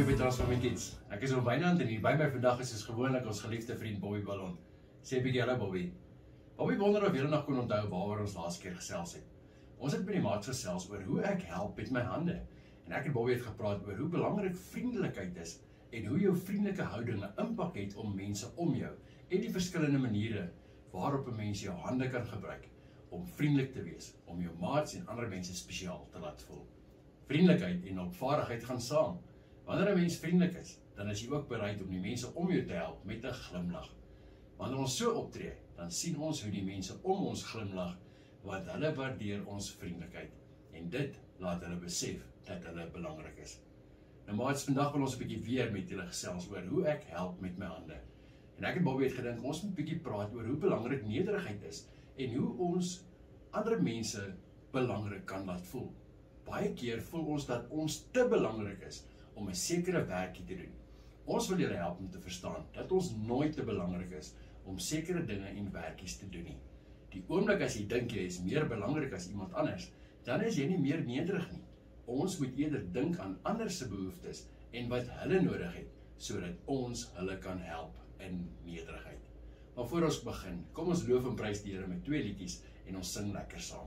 Bobby by Transforming Kids. Ek is op Wynand en hier by my vandag is soos gewoonlik ons geliefde vriend Bobby Ballon. Sê 'n bietjie hallo Bobby. Bobby wonder of julle nog kon onthou waaroor ons laas keer gesels het. Ons het by die maats gesels oor hoe ek help met my hande. En ek en Bobby het gepraat oor hoe belangrik vriendelikheid is en hoe jou vriendelike houding 'n impak het op mense om jou en die verskillende maniere waarop 'n mens jou hande kan gebruik om vriendelik te wees, om jou maats en ander mense spesiaal te laat voel. Vriendelikheid en opvaardigheid gaan saam. Wanneer 'n mens vriendelik is, dan is jy ook bereid om die mense om jou te help met 'n glimlag. Wanneer ons so optree, dan sien ons hoe die mense om ons glimlag, want hulle waardeer ons vriendelikheid. En dit laat hulle besef dat hulle belangrik is. Nou maats, vandag wil ons 'n bietjie weer met julle gesels oor hoe ek help met my hande. En ek en Bobby het gedink, ons moet 'n bietjie praat oor hoe belangrik nederigheid is en hoe ons ander mense belangrik kan laat voel. Baie keer voel ons dat ons te belangrik is om 'n sekere werkie te doen. Ons wil julle help om te verstaan dat ons nooit te belangrik is om sekere dinge en werkies te doen nie. Die oomblik as jy dink jy is meer belangrik as iemand anders, dan is jy nie meer nederig nie. Ons moet eerder dink aan ander se behoeftes en wat hulle nodig het, sodat ons hulle kan help in nederigheid. Maar voor ons begin, kom ons loof en prys die Here met 2 liedjies en ons sing lekker saam.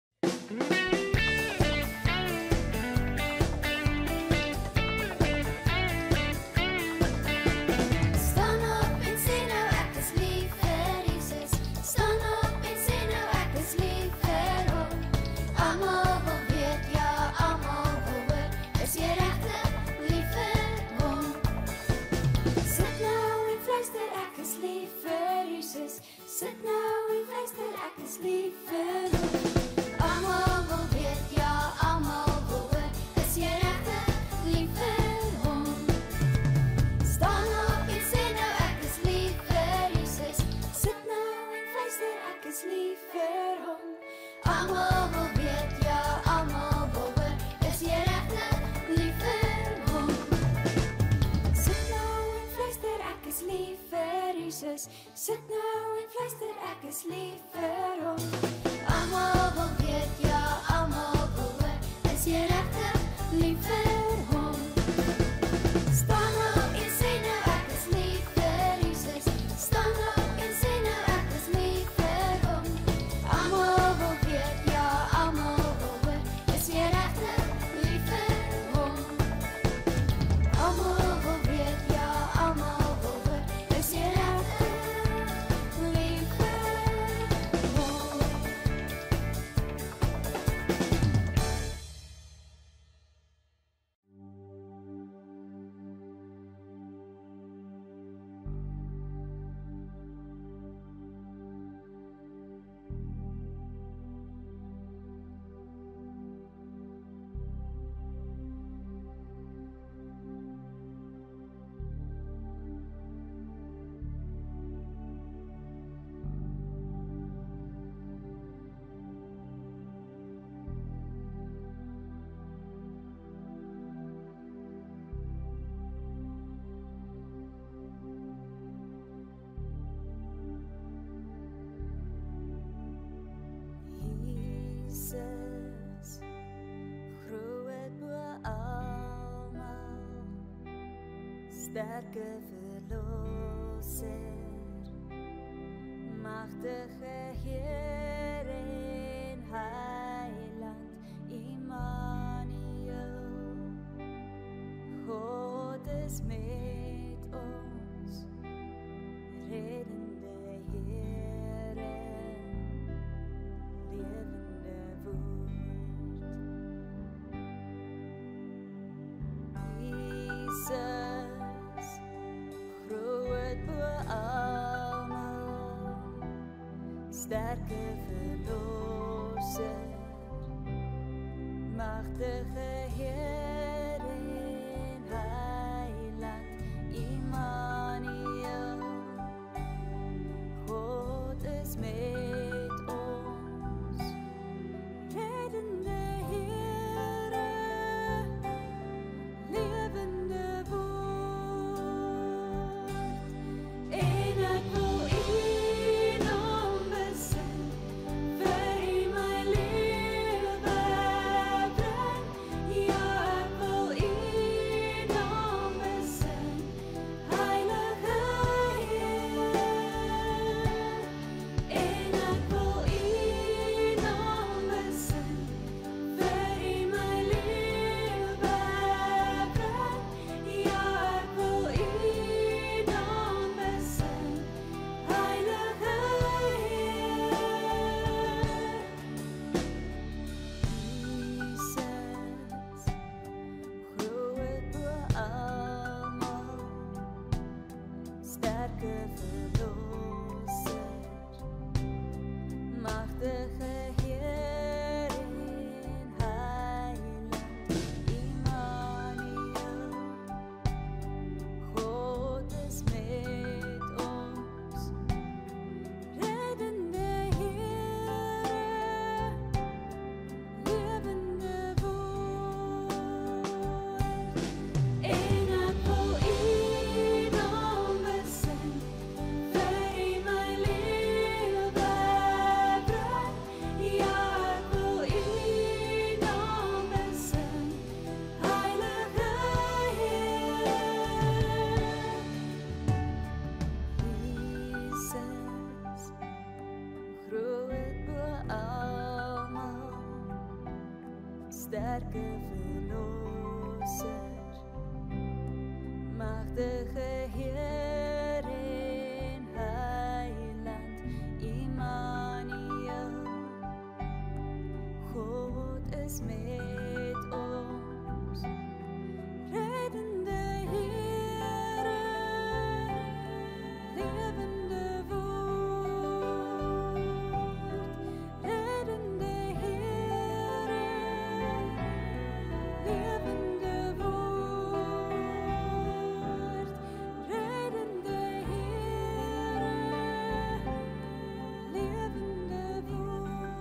Sit nou en luister, ek is lief vir hom. Almal wil weet, ja, almal wil hoor, is jy regtig lief vir hom? Staan op en sê nou, ek is lief vir Jesus. Sit nou en luister, ek is lief vir hom. Almal wil weet, ja, almal wil hoor, is jy regtig lief vir hom? Sit nou en luister, ek is lief vir Jesus. Sit nou en fluister, ek is lief vir hom. Almal wil weet, ja, almal wil hoor, is jy regtig lief vir hom? Staan op en sê nou, ek is lief vir Jesus. Staan op en sê nou, ek is lief vir hom. Almal wil weet, ja, almal wil hoor, is jy regtig lief vir hom? Almal wil weet, ja, almal wil hoor, is jy regtig lief vir hom? Jesus, groot bo almal, sterke verlosser, magtige Heer en Heiland, Immanuel. God is met ons, reddende Heere, lewende woord. Jesus, groot bo almal, sterke verlosser, magtige Heer en Heiland, Immanuel. God is met ons, reddende Heere, lewende woord. En ek wil U naam besing, vir U my lewe bring. Ja, ek sterke verlosser, magtige Heer en Heiland, Immanuel, God is met ons, reddende Heere, lewende woord, reddende Heere, lewende woord, reddende Heere, lewende woord.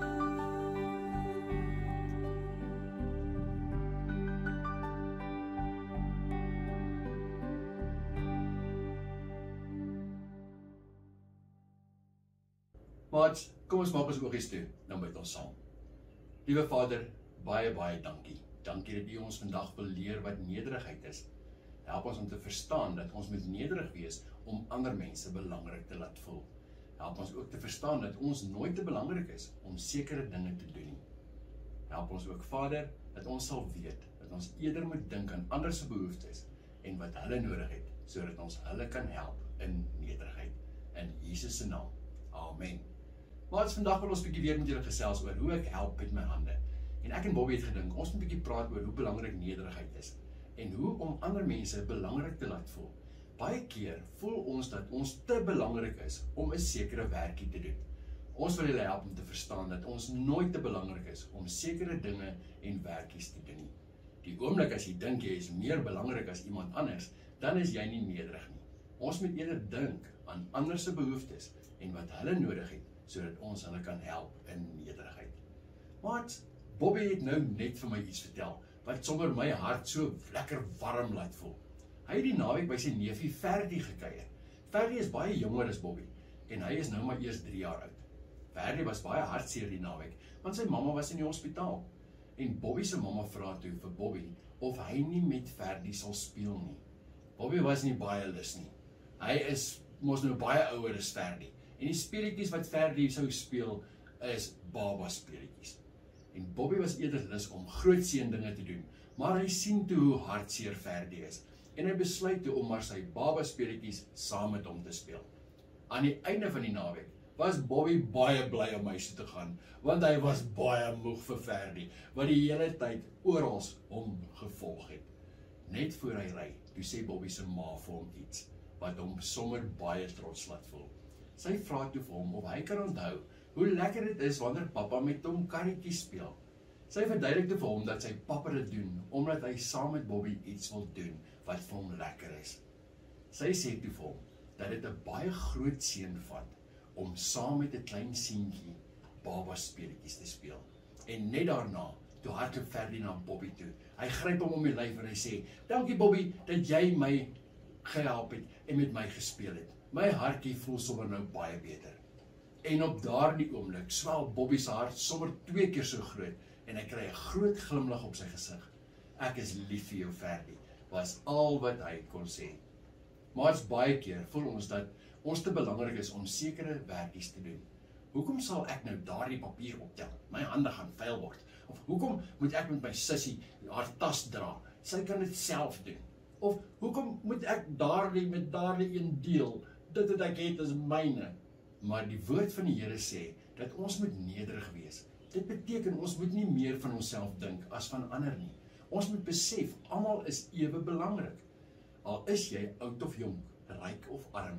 Maats, kom ons maak ons oogies toe, dan bid ons saam. Liewe Vader, baie dankie. Dankie dat U ons vandag wil leer wat nederigheid is. Help ons om te verstaan dat ons moet nederig wees om ander mense belangrik te laat voel. Help ons ook te verstaan dat ons nooit te belangrik is om sekere dinge te doen nie. Help ons ook, Vader, dat ons sal weet dat ons eerder moet dink aan ander se behoeftes en wat hulle nodig het, sodat ons hulle kan help in nederigheid. In Jesus se naam. Amen. Maats, vandag wil ons 'n bietjie weer met julle gesels oor hoe ek help met my hande. En ek en Bobby het gedink, ons moet 'n bietjie praat oor hoe belangrik nederigheid is en hoe om ander mense belangrik te laat voel. Baie keer voel ons dat ons te belangrik is om 'n sekere werkie te doen. Ons wil julle help om te verstaan dat ons nooit te belangrik is om sekere dinge en werkies te doen nie. Die oomblik as jy dink jy is meer belangrik as iemand anders, dan is jy nie nederig nie. Ons moet eerder dink aan ander se behoeftes en wat hulle nodig het, sodat ons hulle kan help in nederigheid. Maar Bobby het nou net vir my iets vertel, wat sommer my hart so lekker warm laat voel. Hy het die naweek by sy neefie Ferdi gekuier. Ferdi is baie jonger as Bobby, en hy is nou maar eers 3 jaar oud. Ferdi was baie hartseer die naweek, want sy mamma was in die hospitaal. En Bobby se mamma vra toe vir Bobby of hy nie met Ferdi sal speel nie. Bobby was nie baie lus nie. Hy is mos nou baie ouer as Ferdi. En die speletjies wat Ferdi sou speel is baba speletjies. En Bobby was eerder lus om groot seun dinge te doen, maar hy sien toe hoe hartseer Ferdi is. En hy besluit toe om maar sy baba speletjies saam met hom te speel. Aan die einde van die naweek was Bobby baie bly om huis toe te gaan, want hy was baie moeg vir Ferdi, wat die hele tyd oral hom gevolg het. Net voor hy ry, toe sê Bobby se ma vir hom iets, wat hom sommer baie trots laat voel. Sy vra toe vir hom of hy kan onthou hoe lekker dit is wanneer pappa met hom karretjies speel. Sy verduidelik toe vir hom dat sy pappa dit doen, omdat hy saam met Bobby iets wil doen wat vir hom lekker is. Sy sê toe vir hom dat dit 'n baie groot seun vat om saam met 'n klein seentjie baba speletjies te speel. En net daarna, toe hardloop Ferdi na Bobby toe. Hy gryp hom om die lyf en hy sê, "Dankie Bobby dat jy my gehelp het en met my gespeel het. My hartjie voel sommer nou baie beter." En op daardie oomblik swel Bobby se hart sommer 2 keer so groot en hy kry 'n groot glimlag op sy gesig. "Ek is lief vir jou, Ferdi," was al wat hy kon sê. Maar baie keer voel ons dat ons te belangrik is om sekere werkies te doen. Hoekom sal ek nou daardie papier optel? My hande gaan vuil word. Of hoekom moet ek met my sussie haar tas dra? Sy kan dit self doen. Of hoekom moet ek met daardie een deel? Dit wat ek het is myne. Maar die woord van die Here sê dat ons moet nederig wees. Dit beteken ons moet nie meer van onsself dink as van ander nie. Ons moet besef, almal is ewe belangrik. Al is jy oud of jonk, ryk of arm,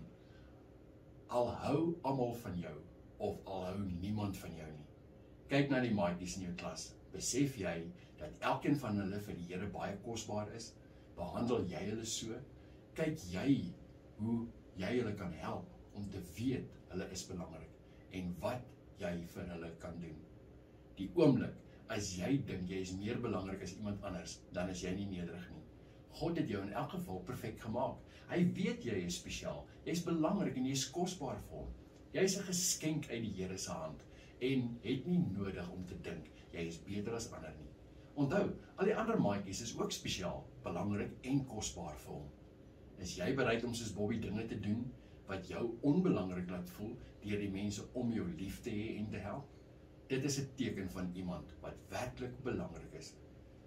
al hou almal van jou, of al hou niemand van jou nie. Kyk na die maatjies in jou klas. Besef jy dat elkeen van hulle vir die Here baie kosbaar is? Behandel jy hulle so? Kyk jy hoe jy hulle kan help om te weet hulle is belangrik en wat jy vir hulle kan doen? Die oomblik as jy dink jy is meer belangrik as iemand anders, dan is jy nie nederig nie. God het jou in elk geval perfek gemaak. Hy weet jy is spesiaal, jy is belangrik en jy is kosbaar vir hom. Jy is 'n geskenk uit die Here se hand en het nie nodig om te dink jy is beter as ander nie. Onthou, al die ander maatjies is ook spesiaal, belangrik en kosbaar vir hom. Is jy bereid om soos Bobby dinge te doen wat jou onbelangrik laat voel deur die mense om jou lief te hê en te help? Dit is 'n teken van iemand wat werklik belangrik is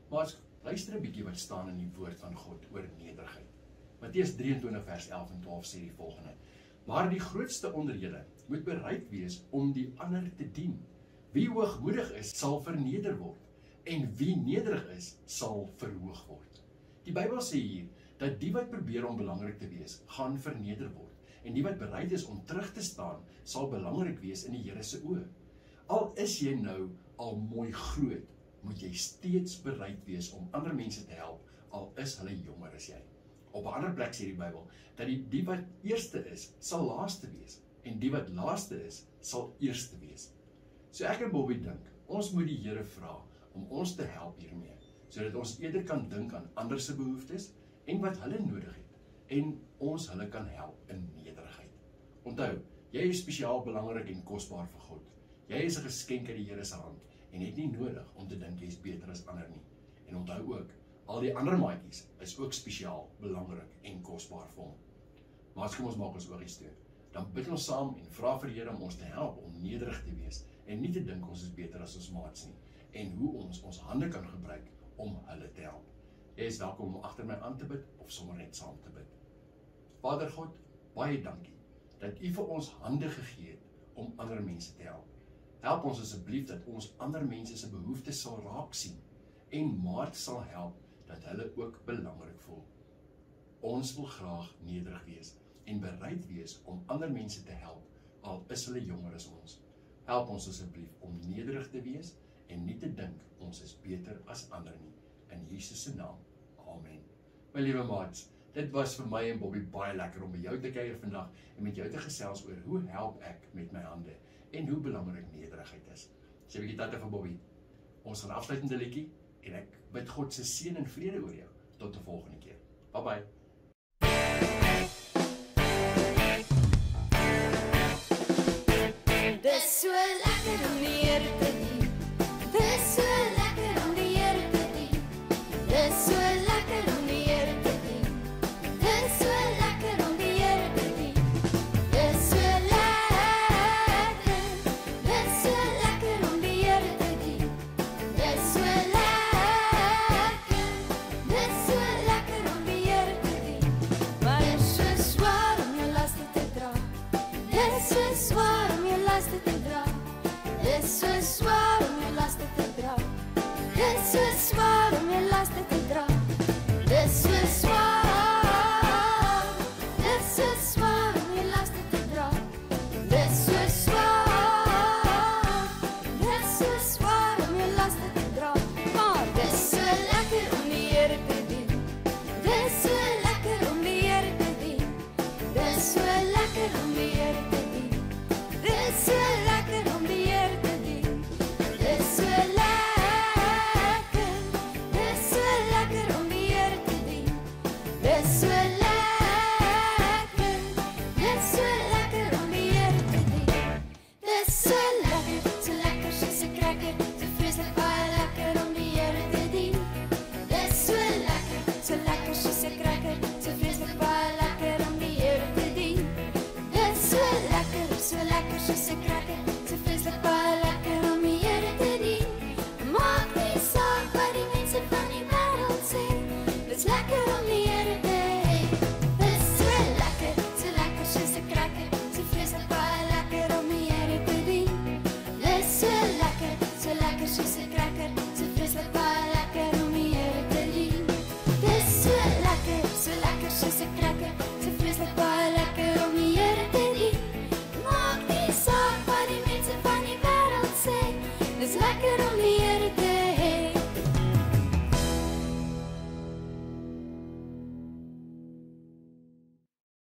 Maar luister 'n bietjie wat staan in die woord van God oor nederigheid. Matteus 23 vers 11 en 12 sê die volgende: Maar die grootste onder julle moet bereid wees om die ander te dien. Wie hoogmoedig is, sal verneder word, en wie nederig is, sal verhoog word. Die Bybel sê hier dat die wat probeer om belangrik te wees, gaan verneder word, en die wat bereid is om terug te staan, sal belangrik wees in die Here se oë. Al is jy nou al mooi groot, moet jy steeds bereid wees om ander mense te help, al is hulle jonger as jy. Op 'n ander plek sê die Bybel dat die wat eerste is, sal laaste wees, en die wat laaste is, sal eerste wees. So ek en Bobby dink, ons moet die Here vra om ons te help hiermee, sodat ons eerder kan dink aan ander se behoeftes en wat hulle nodig het, en ons hulle kan help in nederigheid. Onthou, jy is spesiaal, belangrik en kosbaar vir God. Jy is 'n geskenk uit die Here se hand en het nie nodig om te dink jy is beter as ander nie. En onthou ook, al die ander maatjies is ook spesiaal, belangrik en kosbaar vir hom. Maar kom ons maak ons oogies toe. Dan bid ons saam en vra vir die Here om ons te help om nederig te wees en nie te dink ons is beter as ons maats nie, en hoe ons hande kan gebruik om hulle te help. Jy is welkom om agter my aan te bid of sommer net saam te bid. Vader God, baie dankie dat U vir ons hande gegee het om ander mense te help. Help ons asseblief dat ons ander mense se behoeftes sal raak sien en maat sal help dat hulle ook belangrik voel. Ons wil graag nederig wees en bereid wees om ander mense te help, al is hulle jonger as ons. Help ons asseblief om nederig te wees en nie te dink ons is beter as ander nie. In Jesus se naam. Amen. My liewe maats, dit was vir my en Bobby baie lekker om by jou te kuier vandag en met jou te gesels oor hoe help ek met my hande en hoe belangrik nederigheid is. Sê 'n bietjie tata vir Bobby. Ons gaan afsluit met 'n liedjie en ek bid God se seën en vrede oor jou. Tot 'n volgende keer. Bye bye. Dis so lekker om die Here te dien. Dis so lekker om die Here te dien. Dis so lekker om die Here te dien. Dis so lekker om die Here te dien. Dis so lekker. Dis so lekker om die Here te dien. Dis so lekker. Dis so lekker om die Here te dien. Maar dit is so swaar om jou laste te dra. Dit is so swaar om jou laste te dra. Dit is so swaar om jou laste te dra. Dit is so swaar om jou laste te dra. Dit is so swaar. Dit is so swaar om jou laste te dra. Dit is so swaar. Dit is so swaar om jou laste te dra. Maar dit is so lekker om die Here te dien. Dit is so lekker om die Here te dien. Dit is so lekker om die Here te dien. Dit is so lekker om die Here te dien. Dit is so lekker. Dit is so lekker om die Here te dien. Dit is so lekker. Dit is so lekker om die Here te dien. Dit is so lekker soos 'n cracker, so vreeslik baie lekker om die Here te dien. Dit is so lekker soos 'n cracker, so vreeslik baie lekker om die Here te dien. Dit is so lekker soos 'n